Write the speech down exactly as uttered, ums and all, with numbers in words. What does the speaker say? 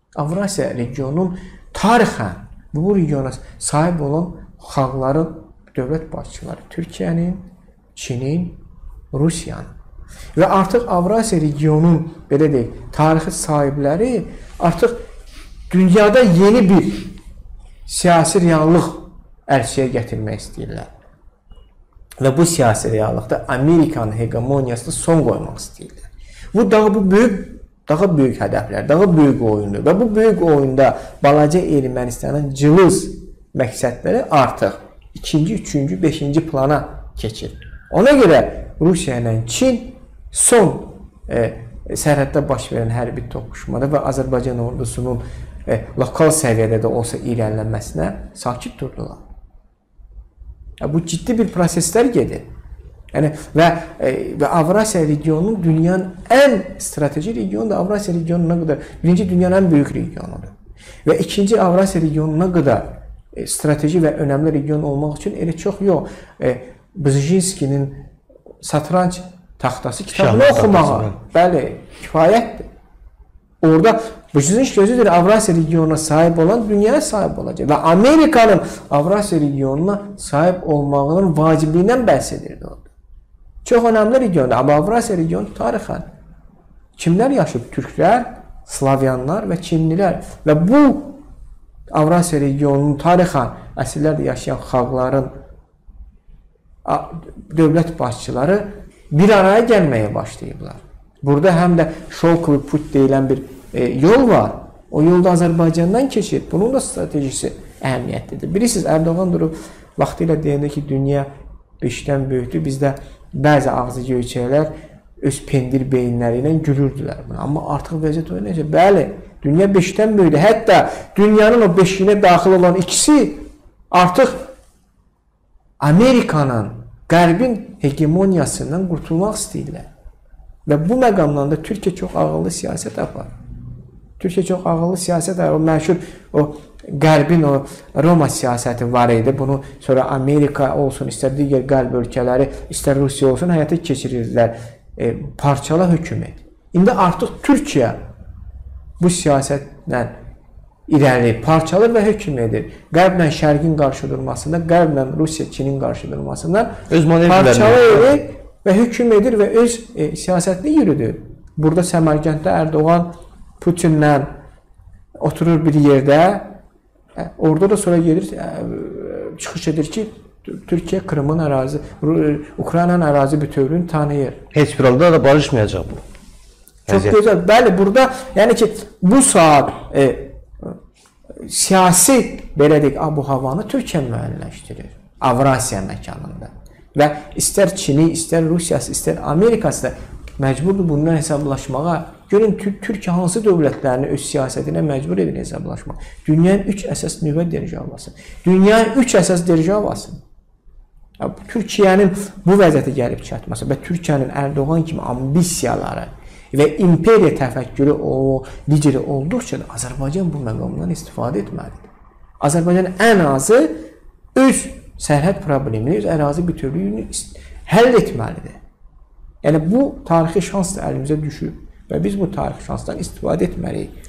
Avrasiya regionunun tarixən bu regiona sahib olan xalqların dövlət başçıları Türkiyənin, Çinin, Rusiyanın və artıq Avrasiya regionunun belə deyək, tarixi sahibləri artıq dünyada yeni bir siyasi reallıq ərsəyə gətirmək istəyirlər. Və bu siyasi reallıqda Amerikanın hegemoniyasına son qoymaq istəyirlər. Bu daha bu böyük daha böyük hədəflər, daha böyük oyundur və bu böyük oyunda balaca Ermənistanın cılız məqsədləri artıq ikinci, üçüncü, beşinci plana keçir. Ona görə Rusiya ilə Çin son e, sərhəddə baş verən hərbi toqquşmada və Azərbaycan ordusunun e, lokal səviyyədə də olsa irəliləməsinə sakit durdular. Ya, bu ciddi bir proseslər gedir. Yəni, və, e, və Avrasiya regionunun dünyanın ən strateji regionu da Avrasiya regionuna qədər birinci dünyanın ən böyük regionudur. Və ikinci Avrasiya regionuna qədər e, strateji və önəmli region olmaq üçün elə çox yox. E, Bzzinskinin Satranç taxtası kitabını oxumağa, bəli, kifayətdir. Orada Bzzinski özüdür Avrasiya regionuna sahib olan dünyaya sahib olacaq və Amerikanın Avrasiya regionuna sahib olmağının vacibliyindən bəhs edirdi orada. Çox önəmli regiondur, amma Avrasiya regionu tarixən kimlər yaşayıb? Türklər, Slavyanlar və Çinlilər və bu Avrasiya regionunun tarixən əsrlərdə yaşayan xalqların dövlət başçıları bir araya gəlməyə başlayıblar. Burada həm də Şolkovi put deyilən bir e, yol var. O yolda Azərbaycandan keçir. Bunun da stratejisi əhəmiyyətlidir. Bilirsiniz, Erdoğan durub vaxtilə deyəndə ki, dünya beşdən böyükdür. Bizdə bəzi ağzı göyçəklər öz pendir beyinləri ilə gülürdülər. Amma artıq vəziyyət o necə? Bəli, dünya beşdən böyükdür. Hətta dünyanın o beşiyinə daxil olan ikisi artıq Amerikanın, Qərbin hegemoniyasından qurtulmaq istəyirlər. Və bu məqamdan da Türkiyə çox ağıllı siyasət apar. Türkiyə çox ağıllı siyasət apar. O məşhur, o Qərbin o Roma siyasəti var idi. Bunu sonra Amerika olsun, istər digər Qərb ölkələri, istər Rusiya olsun, həyata keçirirdilər. E, parçala hökumət. İndi artıq Türkiyə bu siyasətlə irəliləyib, parçalı və hökm edir. Qərblə Şərqin qarşı durmasında, Qərblə Rusiya, Çinin qarşı durmasında parçalı edir və hökm edir və öz e, siyasətini yürüdür. Burada Səmərqənddə Erdoğan Putinlə oturur bir yerdə, e, orada da sonra gedir, e, çıxış edir ki, Türkiyə Krımın ərazi, Ukraynanın ərazi bütövlüyünü tanıyır. Heç bir halda da barışmayacaq bu. Çox gözəl. Bəli, burada yəni ki, bu saat e, siyasi, belə deyək, abu-havanı Türkiyə müəyyənləşdirir. Avrasiya məkanında. Və istər Çini, istər Rusiyası, istər Amerikası da məcburdur bundan hesablaşmağa. Görün, Türkiyə hansı dövlətlərini öz siyasətinə məcbur edir hesablaşmağa. Dünyanın üç əsas nüvə державası. Dünyanın üç əsas державası. Türkiyənin bu vəziyyətə gəlib çatması və Türkiyənin Erdoğan kimi ambisiyaları və imperiya təfəkkürü o lideri olduqca da Azərbaycan bu məqamdan istifadə etməlidir. Azərbaycan ən azı öz sərhəd problemini, öz ərazi bütövlüyünü həll etməlidir. Yəni bu tarixi şans da əlimizə düşür və biz bu tarixi şansdan istifadə etməliyik.